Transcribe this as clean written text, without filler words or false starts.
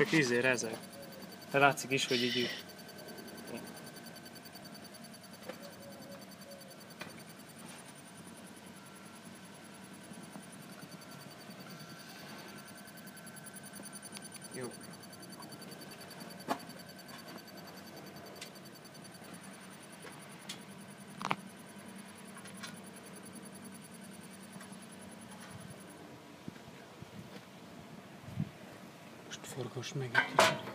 Csak ízére ezek. De látszik is, hogy így. Jó. Most forgass meg egy kicsit.